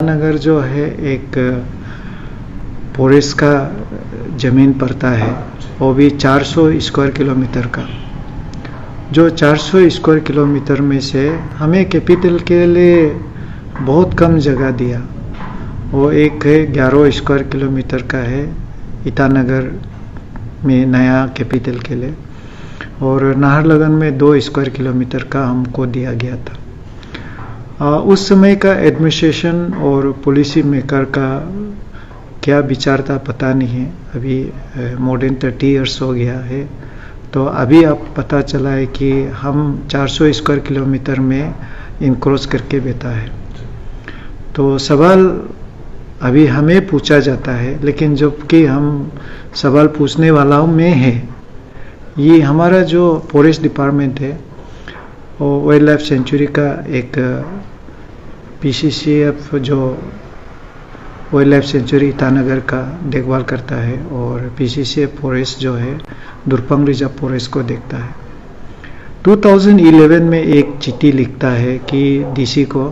नगर जो है एक फॉरेस्ट का ज़मीन पड़ता है, वो भी 400 स्क्वायर किलोमीटर का। जो 400 स्क्वायर किलोमीटर में से हमें कैपिटल के लिए बहुत कम जगह दिया। वो एक है 11 स्क्वायर किलोमीटर का है ईटानगर में नया कैपिटल के लिए, और नाहरलगुन में 2 स्क्वायर किलोमीटर का हमको दिया गया था। उस समय का एडमिनिस्ट्रेशन और पॉलिसी मेकर का क्या विचार था पता नहीं है। अभी मोर देन 30 इयर्स हो गया है, तो अभी अब पता चला है कि हम 400 स्क्वायर किलोमीटर में इनक्रोच करके बैठा है। तो सवाल अभी हमें पूछा जाता है, लेकिन जबकि हम सवाल पूछने वाला में है, ये हमारा जो फॉरेस्ट डिपार्टमेंट है वो वाइल्ड लाइफ सेंचुरी का एक PCCF जो वाइल्ड लाइफ सेंचुरी ईटानगर का देखभाल करता है, और PCCF फॉरेस्ट जो है दुर्पंग रिजर्व फॉरेस्ट को देखता है। 2011 में एक चिट्ठी लिखता है कि DC को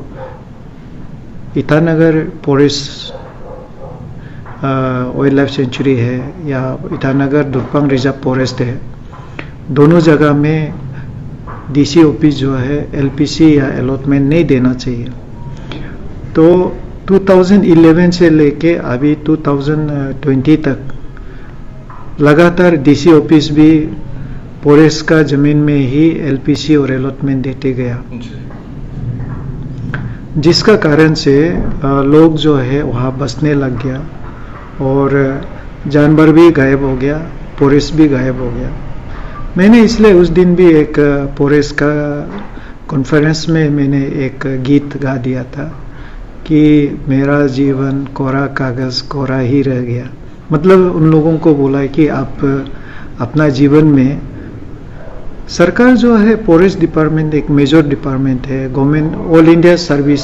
Itanagar forest wildlife sanctuary है या ईटानगर दुर्पंग रिजर्व फॉरेस्ट है, दोनों जगह में DC ऑफिस जो है LPC या अलॉटमेंट नहीं देना चाहिए। तो 2011 से लेके अभी 2020 तक लगातार DC ऑफिस भी फॉरेस्ट का जमीन में ही LPC और अलॉटमेंट देते गया, जिसका कारण से लोग जो है वहाँ बसने लग गया और जानवर भी गायब हो गया, फॉरेस्ट भी गायब हो गया। मैंने इसलिए उस दिन भी एक फॉरेस्ट का कॉन्फ्रेंस में मैंने एक गीत गा दिया था कि मेरा जीवन कोरा कागज कोरा ही रह गया। मतलब उन लोगों को बोला कि आप अपना जीवन में, सरकार जो है फॉरेस्ट डिपार्टमेंट एक मेजर डिपार्टमेंट है, government all India service,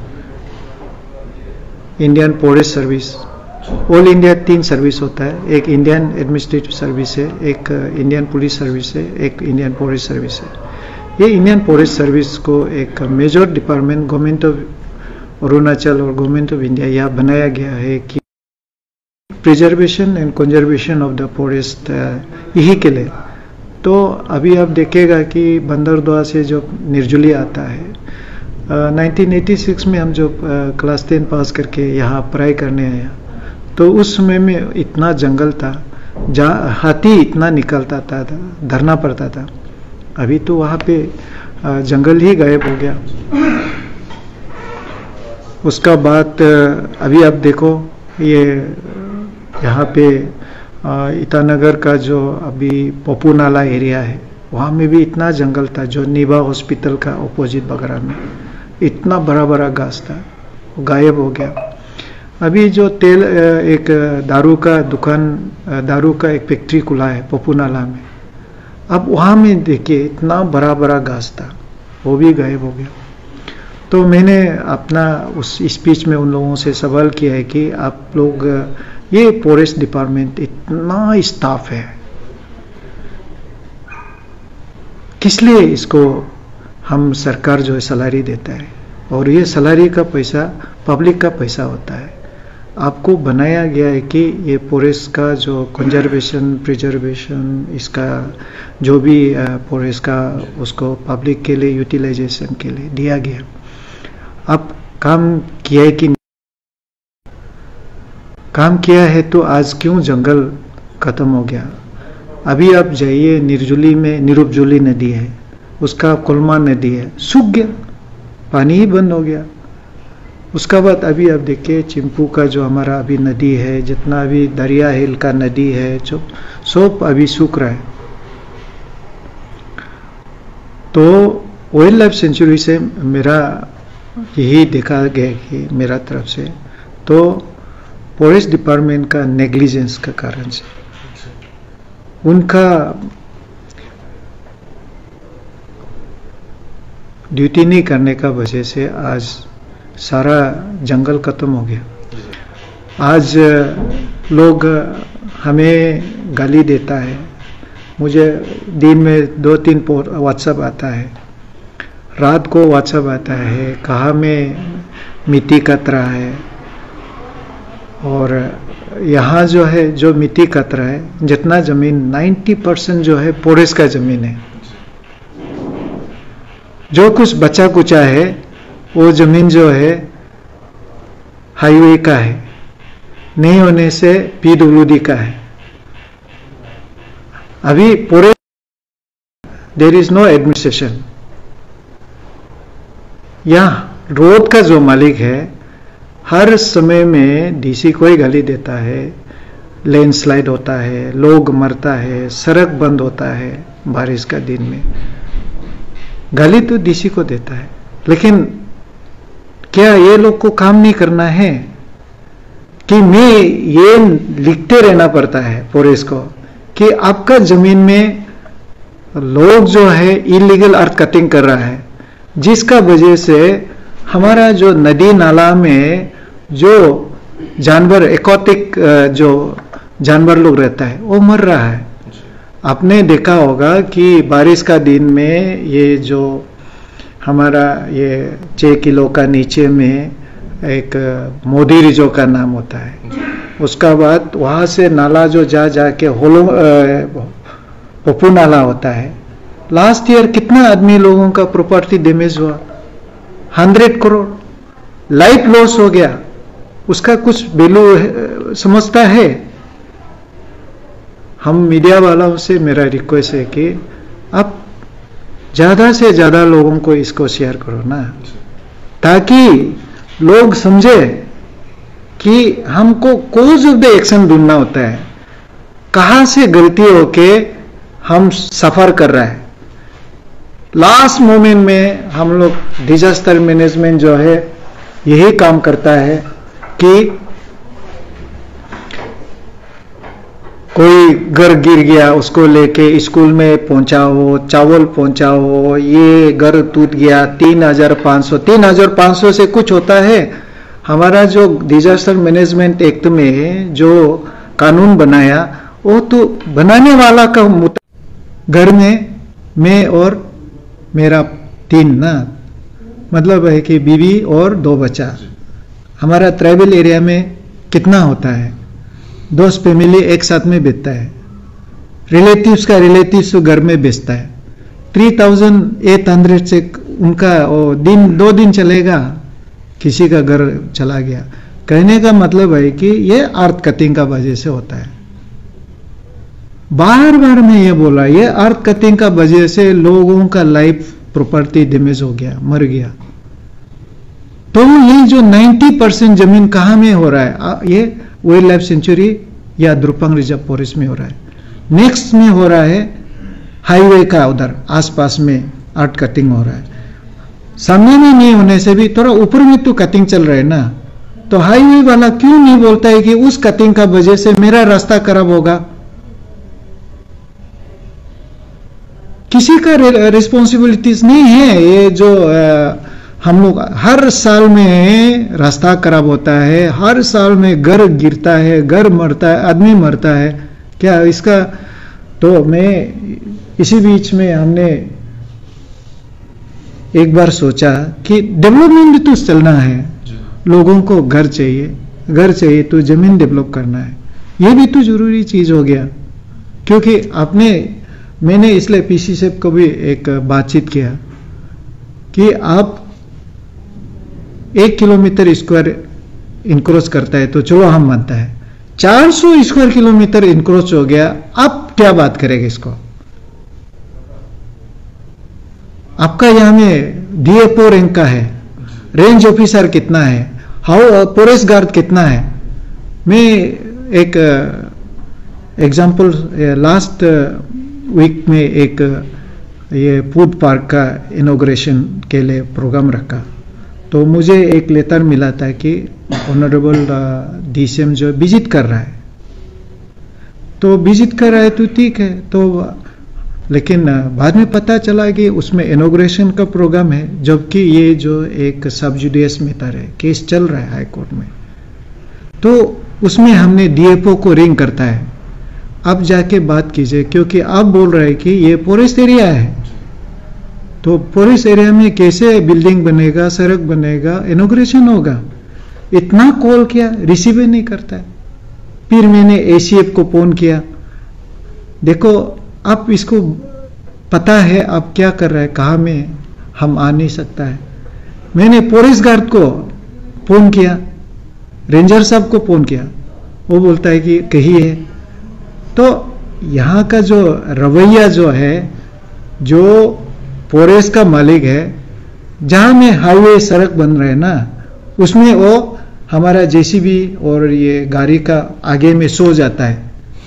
Indian forest service, all India 3 service होता है। एक इंडियन एडमिनिस्ट्रेटिव सर्विस है, एक इंडियन पुलिस सर्विस है, एक इंडियन फॉरेस्ट सर्विस है। ये इंडियन फॉरेस्ट सर्विस को एक major department government of Arunachal और गवर्नमेंट ऑफ इंडिया यह बनाया गया है कि preservation and conservation of the forest यही के लिए। तो अभी आप देखेगा कि बंदरदुआ से जो निर्जुली आता है, 1986 में हम जो क्लास 10 पास करके यहाँ पढ़ाई करने आया, तो उस समय में इतना जंगल था जहाँ हाथी इतना निकलता था, धरना पड़ता था। अभी तो वहाँ पे जंगल ही गायब हो गया। उसका बाद अभी आप देखो ये यहाँ पे ईटानगर का जो अभी पप्पू नाला एरिया है, वहाँ में भी इतना जंगल था, जो नीबा हॉस्पिटल का अपोजिट बगरा में इतना बड़ा बड़ा घास था, वो गायब हो गया। अभी जो तेल एक दारू का दुकान, दारू का एक फैक्ट्री खुला है पप्पू नाला में, अब वहाँ में देखिए इतना बड़ा बड़ा घास था, वो भी गायब हो गया। तो मैंने अपना उस स्पीच में उन लोगों से सवाल किया है कि आप लोग ये फॉरेस्ट डिपार्टमेंट इतना स्टाफ है, किस लिए इसको हम सरकार जो है सैलरी देता है, और ये सैलरी का पैसा पब्लिक का पैसा होता है। आपको बनाया गया है कि ये फॉरेस्ट का जो कंजर्वेशन प्रिजर्वेशन, इसका जो भी फॉरेस्ट का उसको पब्लिक के लिए यूटिलाइजेशन के लिए दिया गया। अब काम किया है कि काम किया है, तो आज क्यों जंगल खत्म हो गया? अभी आप जाइए निर्जुली में, निरुपजुली नदी है, उसका कोलमा नदी है, सूख गया, पानी ही बंद हो गया। उसका बाद अभी आप देखिए चिंपू का जो हमारा अभी नदी है, जितना भी दरिया हिल का नदी है, जो सब अभी सूख रहा है। तो वाइल्ड लाइफ सेंचुरी से मेरा यही देखा गया कि मेरा तरफ से तो फॉरेस्ट डिपार्टमेंट का नेग्लिजेंस का कारण से, उनका ड्यूटी नहीं करने का वजह से आज सारा जंगल खत्म हो गया। आज लोग हमें गाली देता है, मुझे दिन में 2-3 व्हाट्सएप आता है, रात को व्हाट्सएप आता है, कहाँ मैं मिट्टी कतरा है, और यहाँ जो है जो मिट्टी कतरा है, जितना जमीन 90% जो है पोरेस का जमीन है। जो कुछ बचा कुचा है वो जमीन जो है हाईवे का है, नहीं होने से पीडब्ल्यूडी का है। अभी पूरे देयर इज नो एडमिनिस्ट्रेशन। यहाँ रोड का जो मालिक है हर समय में डीसी को ही गाली देता है, लैंडस्लाइड होता है, लोग मरता है, सड़क बंद होता है बारिश का दिन में। गाली तो डीसी को देता है, लेकिन क्या ये लोग को काम नहीं करना है कि मैं ये लिखते रहना पड़ता है पुलिस को कि आपका जमीन में लोग जो है इलीगल अर्थ कटिंग कर रहा है, जिसका वजह से हमारा जो नदी नाला में जो जानवर एक्वाटिक जो जानवर लोग रहता है वो मर रहा है। आपने देखा होगा कि बारिश का दिन में ये जो हमारा ये 6 किलो का नीचे में एक मोदी रिजो का नाम होता है, उसका बाद वहाँ से नाला जो जाके होलो पप्पू नाला होता है। लास्ट ईयर कितना आदमी लोगों का प्रॉपर्टी डैमेज हुआ, 100 करोड़ लाइफ लॉस हो गया। उसका कुछ वैल्यू समझता है? हम मीडिया वालों से मेरा रिक्वेस्ट है कि आप ज्यादा से ज्यादा लोगों को इसको शेयर करो ना, ताकि लोग समझे कि हमको कॉज ऑफ द एक्शन ढूंढना होता है, कहां से गलती होके हम सफर कर रहा है। लास्ट मोमेंट में हम लोग डिजास्टर मैनेजमेंट जो है यही काम करता है कि कोई घर गिर गया उसको लेके स्कूल में पहुंचाओ, चावल पहुंचाओ, ये घर टूट गया 3,500 से कुछ होता है। हमारा जो डिजास्टर मैनेजमेंट एक्ट में जो कानून बनाया वो तो बनाने वाला का घर में मैं और मेरा 3 ना, मतलब है कि बीवी और 2 बच्चा। हमारा ट्राइबल एरिया में कितना होता है, 10 फैमिली एक साथ में बेचता है, रिलेटिव्स का रिलेटिव्स घर में बेचता है। 3,800 से उनका 2 दिन चलेगा, किसी का घर चला गया। कहने का मतलब है कि ये अर्थ कटिंग का वजह से होता है। बार बार मैं ये बोला, ये अर्थ कटिंग का वजह से लोगों का लाइफ प्रॉपर्टी डैमेज हो गया, मर गया। तो ये जो 90% जमीन कहां में हो रहा है, ये वाइल्ड लाइफ सेंचुरी या द्रुपंग रिजर्व फॉरेस्ट में हो रहा है। नेक्स्ट में हो रहा है हाईवे का उधर आसपास में अर्थ कटिंग हो रहा है। सामने में नहीं होने से भी थोड़ा ऊपर में तो कटिंग चल रहा है ना, तो हाईवे वाला क्यों नहीं बोलता है कि उस कटिंग का वजह से मेरा रास्ता खराब होगा? किसी का रिस्पॉन्सिबिलिटीज नहीं है। ये जो हम लोग हर साल में रास्ता खराब होता है, हर साल में घर गिरता है, घर मरता है, आदमी मरता है, क्या इसका? तो मैं इसी बीच में हमने एक बार सोचा कि डेवलपमेंट भी तो चलना है, लोगों को घर चाहिए तो जमीन डेवलप करना है, ये भी तो जरूरी चीज हो गया। क्योंकि मैंने इसलिए पीसी साहब को भी एक बातचीत किया कि आप 1 किलोमीटर स्क्वायर इंक्रोच करता है तो चलो हम मानता है, 400 स्क्वायर किलोमीटर इंक्रोच हो गया, आप क्या बात करेंगे इसको? आपका यहां में डीएफओ रैंक का है, रेंज ऑफिसर कितना है, फॉरेस्ट गार्ड कितना है। मैं एक एग्जांपल, लास्ट वीक में एक ये फूड पार्क का इनॉग्रेशन के लिए प्रोग्राम रखा, तो मुझे एक लेटर मिला था कि ऑनरेबल डीसीएम जो विजिट कर रहा है, तो विजिट कर रहा है तो ठीक है, तो लेकिन बाद में पता चला कि उसमें इनॉग्रेशन का प्रोग्राम है, जबकि ये जो एक सब जुडिशियल मैटर है, केस चल रहा है हाई कोर्ट में, तो उसमें हमने डीएफओ को रिंग करता है, आप जाके बात कीजिए, क्योंकि आप बोल रहे हैं कि ये फॉरेस्ट एरिया है, तो पोरिस एरिया में कैसे बिल्डिंग बनेगा, सड़क बनेगा, इनॉग्रेशन होगा, इतना कॉल किया, रिसीव ही नहीं करता है। फिर मैंने एसीएफ को फोन किया, देखो आप इसको पता है आप क्या कर रहा है, कहाँ में हम आ नहीं सकता है। मैंने पोरिस गार्ड को फोन किया, रेंजर साहब को फोन किया, वो बोलता है कि कहीं है। तो यहाँ का जो रवैया जो है, जो पोरिस का मालिक है, जहां में हाईवे सड़क बन रहे हैं ना, उसमें वो हमारा जेसीबी और ये गाड़ी का आगे में सो जाता है,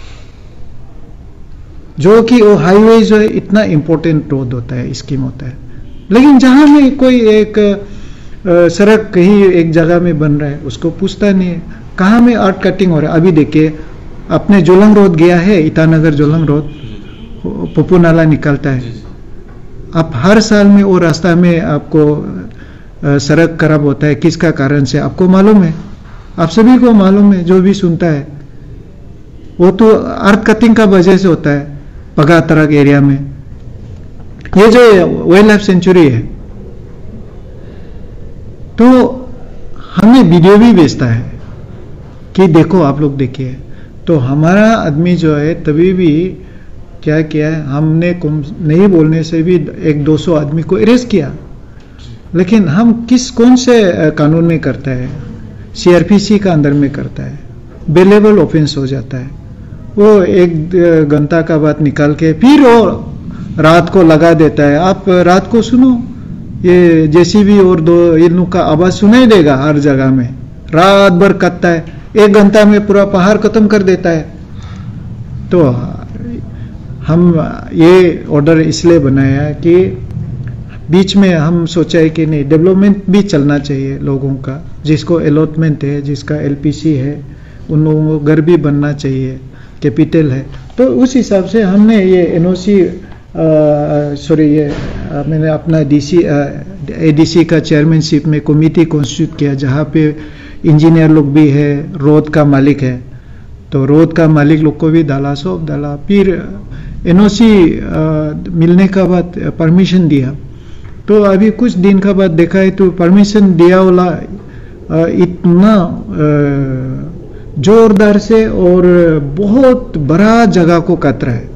जो कि वो हाईवे जो है इतना इंपॉर्टेंट रोड होता है, स्कीम होता है। लेकिन जहां में कोई एक सड़क कहीं एक जगह में बन रहा है, उसको पूछता नहीं है कहाँ में आर्ट कटिंग हो रहा है। अभी देखिए अपने जोलंग रोड गया है, ईटानगर जोलंग रोड, पप्पू नाला निकलता है। आप हर साल में वो रास्ता में आपको सड़क खराब होता है, किसका कारण से आपको मालूम है, आप सभी को मालूम है, जो भी सुनता है। वो तो आर्ट कटिंग का वजह से होता है पगा तरक एरिया में। ये जो वाइल्ड लाइफ सेंचुरी है, तो हमें वीडियो भी भेजता है कि देखो आप लोग देखिए। तो हमारा आदमी जो है तभी भी क्या किया है, हमने नहीं बोलने से भी 100-200 आदमी को अरेस्ट किया। लेकिन हम कौन से कानून में करता है, सीआरपीसी का अंदर में करता है, बेलेबल ऑफेंस हो जाता है। वो 1 घंटा का बात निकाल के फिर वो रात को लगा देता है। आप रात को सुनो, ये जेसीबी और 2 इनों का आवाज सुनाई देगा हर जगह में, रात भर कटता है, 1 घंटा में पूरा पहाड़ खत्म कर देता है। तो हम ये ऑर्डर इसलिए बनाया कि बीच में हम सोचा है कि नहीं, डेवलपमेंट भी चलना चाहिए लोगों का, जिसको अलॉटमेंट है, जिसका एलपीसी है, उन लोगों को घर भी बनना चाहिए, कैपिटल है। तो उस हिसाब से हमने ये एनओसी मैंने अपना एडीसी का चेयरमैनशिप में कमेटी कॉन्स्टिट्यूट किया, जहाँ पे इंजीनियर लोग भी है, रोड का मालिक है, तो रोड का मालिक लोग को भी डाला, सब डाला। फिर एनओसी मिलने का बाद परमिशन दिया। तो अभी कुछ दिन का बाद देखा है तो परमिशन दिया वाला इतना जोरदार से और बहुत बड़ा जगह को काट रहा है।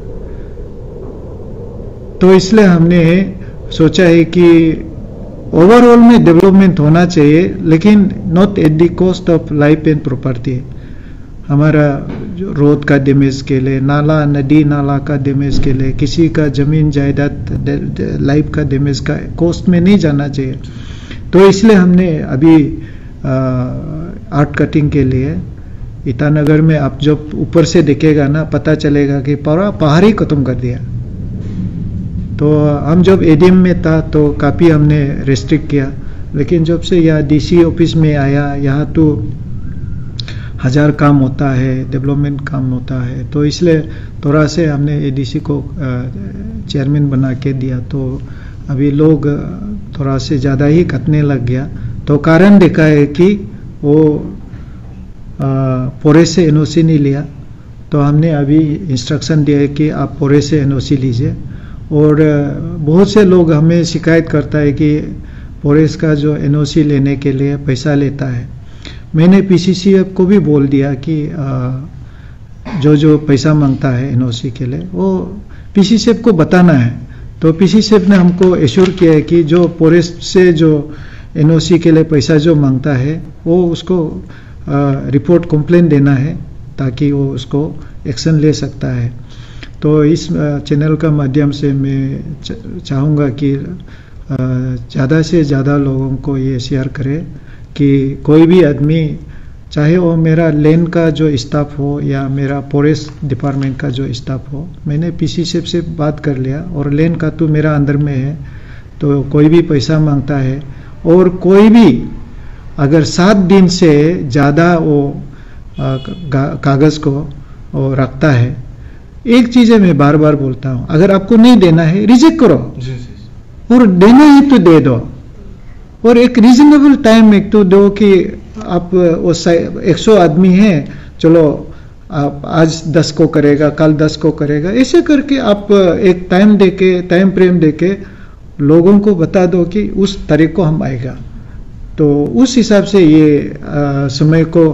तो इसलिए हमने सोचा है कि ओवरऑल में डेवलपमेंट होना चाहिए, लेकिन not at the cost of life and property. हमारा रोड का डैमेज के लिए, नाला नदी नाला का डैमेज के लिए, किसी का जमीन जायदाद लाइफ का डैमेज का कॉस्ट में नहीं जाना चाहिए। तो इसलिए हमने अभी आर्ट कटिंग के लिए ईटानगर में आप जब ऊपर से देखेगा ना, पता चलेगा कि पूरा पहाड़ ही खत्म कर दिया। तो हम जब एडीएम में था तो काफ़ी हमने रेस्ट्रिक्ट किया, लेकिन जब से यहाँ डीसी ऑफिस में आया, यहाँ तो 1000 काम होता है, डेवलपमेंट काम होता है, तो इसलिए थोड़ा से हमने एडीसी को चेयरमैन बना के दिया। तो अभी लोग थोड़ा से ज़्यादा ही कटने लग गया। तो कारण देखा है कि वो पोरिस से एनओसी नहीं लिया, तो हमने अभी इंस्ट्रक्शन दिया है कि आप पोरिस से एनओसी लीजिए। और बहुत से लोग हमें शिकायत करता है कि पोरिस का जो एनओसी लेने के लिए पैसा लेता है। मैंने पीसीसीएफ को भी बोल दिया कि जो पैसा मांगता है एनओसी के लिए वो पीसीसीएफ को बताना है। तो पीसीसीएफ ने हमको एश्योर किया है कि जो पोरिस से जो एनओसी के लिए पैसा जो मांगता है वो उसको रिपोर्ट कंप्लेंट देना है, ताकि वो उसको एक्शन ले सकता है। तो इस चैनल का माध्यम से मैं चाहूँगा कि ज़्यादा से ज़्यादा लोगों को ये शेयर करें कि कोई भी आदमी, चाहे वो मेरा लैंड का जो स्टाफ हो या मेरा फॉरेस्ट डिपार्टमेंट का जो स्टाफ हो, मैंने पीसीसीएफ से बात कर लिया और लैंड का तो मेरा अंदर में है। तो कोई भी पैसा मांगता है और कोई भी अगर 7 दिन से ज़्यादा वो कागज़ को वो रखता है, एक चीज़ है मैं बार बार बोलता हूँ, अगर आपको नहीं देना है रिजेक्ट करो, और देना है तो दे दो, और एक रीजनेबल टाइम एक तो दो कि आप वो 100 आदमी है, चलो आप आज 10 को करेगा, कल 10 को करेगा, ऐसे करके आप एक टाइम देके, टाइम फ्रेम देके लोगों को बता दो कि उस तारीख को हम आएगा। तो उस हिसाब से ये समय को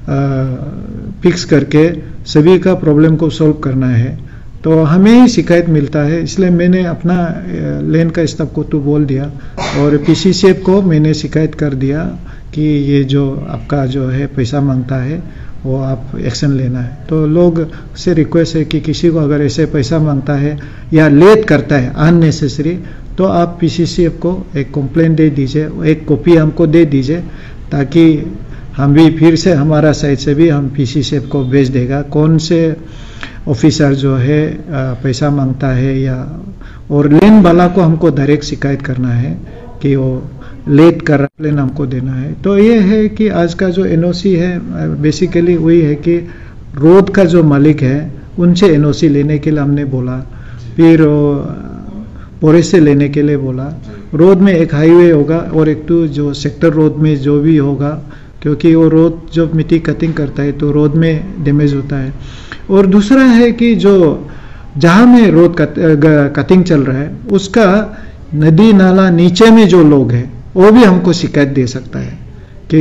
फिक्स करके सभी का प्रॉब्लम को सॉल्व करना है। तो हमें ही शिकायत मिलता है, इसलिए मैंने अपना लेन का स्टाफ को तो बोल दिया और पीसीसीएफ को मैंने शिकायत कर दिया कि ये जो आपका जो है पैसा मांगता है वो आप एक्शन लेना है। तो लोग से रिक्वेस्ट है कि किसी को अगर ऐसे पैसा मांगता है या लेट करता है अननेसेसरी, तो आप पीसीसीएफ को एक कंप्लेंट दे दीजिए, एक कॉपी हमको दे दीजिए, ताकि हम भी फिर से हमारा साइड से भी हम पीसीसीएफ को भेज देगा कौन से ऑफिसर जो है पैसा मांगता है या, और लेन वाला को हमको डायरेक्ट शिकायत करना है कि वो लेट कर रहा, प्लेन हमको देना है। तो ये है कि आज का जो एनओसी है बेसिकली वही है कि रोड का जो मालिक है उनसे एनओसी लेने के लिए हमने बोला, फिर पोरेस से लेने के लिए बोला। रोड में एक हाईवे होगा और एक तो जो सेक्टर रोड में जो भी होगा, क्योंकि वो रोड जब मिट्टी कटिंग करता है तो रोड में डैमेज होता है। और दूसरा है कि जो जहाँ में रोड कटिंग चल रहा है उसका नदी नाला नीचे में जो लोग हैं वो भी हमको शिकायत दे सकता है कि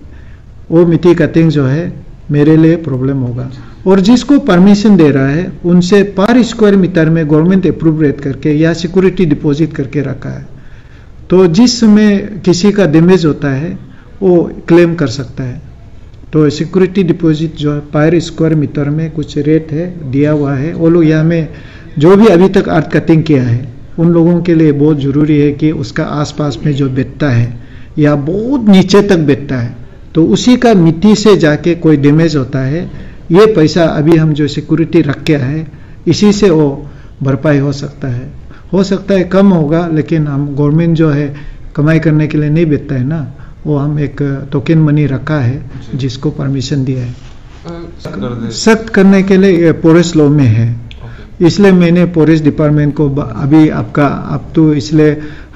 वो मिट्टी कटिंग जो है मेरे लिए प्रॉब्लम होगा। और जिसको परमिशन दे रहा है उनसे पर स्क्वायर मीटर में गवर्नमेंट अप्रूव रेट करके या सिक्योरिटी डिपॉजिट करके रखा है। तो जिस समय किसी का डैमेज होता है वो क्लेम कर सकता है। तो सिक्योरिटी डिपॉजिट जो है पर स्क्वायर मीटर में कुछ रेट है दिया हुआ है। वो लोग यहाँ में जो भी अभी तक अर्थ कटिंग किया है उन लोगों के लिए बहुत ज़रूरी है कि उसका आसपास में जो बैठता है या बहुत नीचे तक बैठता है तो उसी का मिट्टी से जाके कोई डैमेज होता है, ये पैसा अभी हम जो सिक्योरिटी रख के है इसी से वो भरपाई हो सकता है कम होगा, लेकिन हम गवर्नमेंट जो है कमाई करने के लिए नहीं बैठता है ना, वो हम एक टोकन मनी रखा है जिसको परमिशन दिया है। सख्त करने के लिए पोरेस लॉ में है, इसलिए मैंने पोरेस डिपार्टमेंट को अभी अब तो इसलिए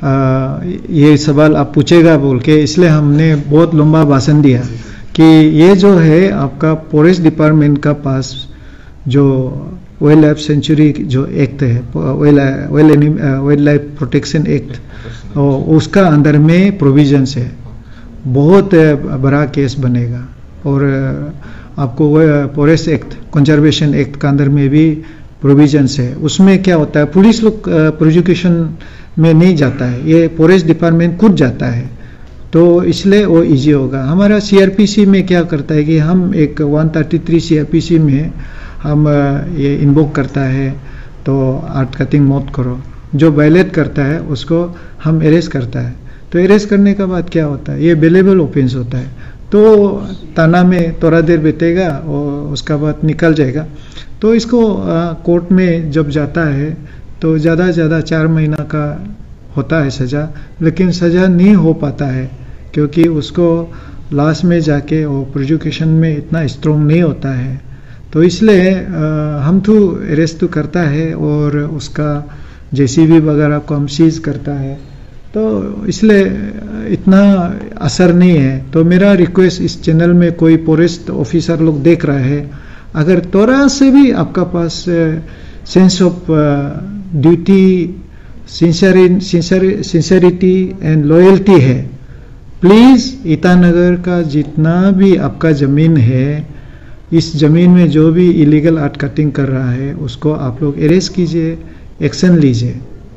ये सवाल आप पूछेगा बोल के इसलिए हमने बहुत लंबा भाषण दिया कि ये जो है आपका पोरेस डिपार्टमेंट का पास जो वाइल्ड लाइफ सेंचुरी जो एक्ट है, वाइल्ड लाइफ प्रोटेक्शन एक्ट, उसका अंदर में प्रोविजंस है, बहुत बड़ा केस बनेगा। और आपको पोरेस एक्ट कंजर्वेशन एक्ट का अंदर में भी प्रोविजंस है। उसमें क्या होता है, पुलिस लोग प्रोसिक्यूशन में नहीं जाता है, ये पोरेस डिपार्टमेंट खुद जाता है, तो इसलिए वो इजी होगा। हमारा सीआरपीसी में क्या करता है कि हम एक 133 सीआरपीसी में हम ये इन्वोक करता है तो आर्ट कटिंग मत करो, जो वायलेट करता है उसको हम अरेस्ट करता है। तो अरेस्ट करने के बाद क्या होता है, ये बेलेबल ऑफेंस होता है, तो थाना में थोड़ा देर बीतेगा और उसका बाद निकल जाएगा। तो इसको कोर्ट में जब जाता है तो ज़्यादा से ज़्यादा 4 महीना का होता है सज़ा, लेकिन सज़ा नहीं हो पाता है क्योंकि उसको लास्ट में जाके वो प्रोसिक्यूशन में इतना स्ट्रॉन्ग नहीं होता है। तो इसलिए हम तो अरेस्ट तो करता है और उसका जेसीबी वगैरह को हम सीज करता है, तो इसलिए इतना असर नहीं है। तो मेरा रिक्वेस्ट इस चैनल में कोई फॉरेस्ट ऑफिसर लोग देख रहा है, अगर थोड़ा से भी आपका पास sense of duty, sincerity and loyalty है, प्लीज़ ईटानगर का जितना भी आपका ज़मीन है, इस ज़मीन में जो भी इलीगल आर्ट कटिंग कर रहा है उसको आप लोग अरेस्ट कीजिए, एक्शन लीजिए।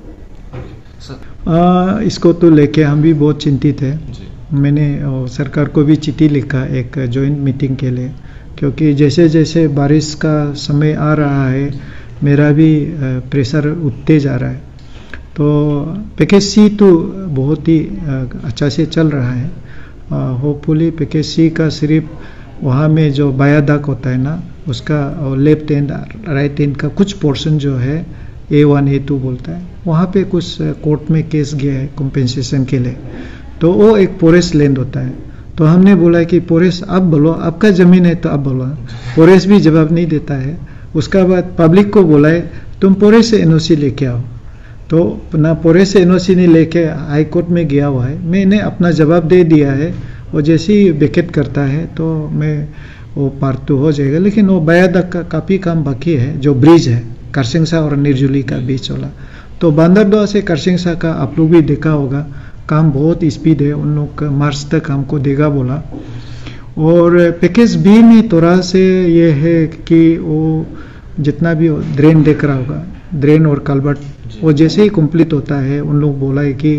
इसको तो लेके हम भी बहुत चिंतित है। मैंने सरकार को भी चिट्ठी लिखा एक जॉइंट मीटिंग के लिए, क्योंकि जैसे जैसे बारिश का समय आ रहा है मेरा भी प्रेशर उठते जा रहा है। तो पैकेज सी तो बहुत ही अच्छा से चल रहा है। होपफुली पैकेज सी का सिर्फ वहाँ में जो बायादाक होता है ना, उसका लेफ्ट एंड राइट एंड का कुछ पोर्शन जो है A1 A2 बोलता है, वहाँ पे कुछ कोर्ट में केस गया है कॉम्पेंसेशन के लिए, तो वो एक फॉरेस्ट लैंड होता है। तो हमने बोला कि फॉरेस्ट आप बोलो, आपका ज़मीन है तो आप बोलो। फॉरेस्ट भी जवाब नहीं देता है। उसका बाद पब्लिक को बोला है तुम फॉरेस्ट से एनओसी लेके आओ, तो ना फॉरेस्ट से एनओसी नहीं लेके हाई कोर्ट में गया हुआ है। मैंने अपना जवाब दे दिया है, और जैसे ही वेकेट करता है तो मैं वो पार्ट तो हो जाएगा, लेकिन वो बायादाक का काफ़ी काम बाकी है, जो ब्रिज है करसिंगसा और निर्जुली का बीच वाला, तो बांदरदोआ से करसिंगसा का आप लोग भी देखा होगा, काम बहुत स्पीड है, उन लोग मार्च तक हमको देगा बोला। और पैकेज बी में थोड़ा से ये है कि वो जितना भी ड्रेन देख रहा होगा, ड्रेन और कल्वर्ट, वो जैसे ही कंप्लीट होता है उन लोग बोला है कि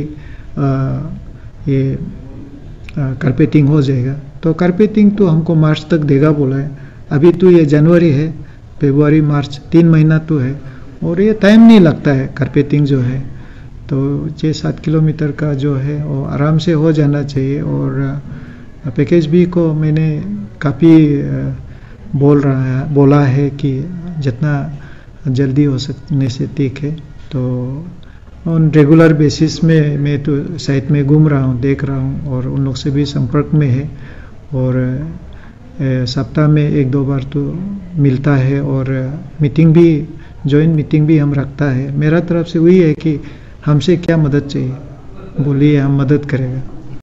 ये कारपेटिंग हो जाएगा। तो कारपेटिंग तो हमको मार्च तक देगा बोला है। अभी तो ये जनवरी है, फरवरी मार्च 3 महीना तो है, और ये टाइम नहीं लगता है कारपेटिंग जो है। तो 6-7 किलोमीटर का जो है वो आराम से हो जाना चाहिए। और पैकेज बी को मैंने काफ़ी बोला है कि जितना जल्दी हो सकने से ठीक है। तो ऑन रेगुलर बेसिस में मैं तो साइट में घूम रहा हूँ, देख रहा हूँ, और उन लोग से भी संपर्क में है, और सप्ताह में 1-2 बार तो मिलता है, और मीटिंग भी, जॉइंट मीटिंग भी हम रखता है। मेरा तरफ से वही है कि हमसे क्या मदद चाहिए, बोलिए, हम मदद करेगा।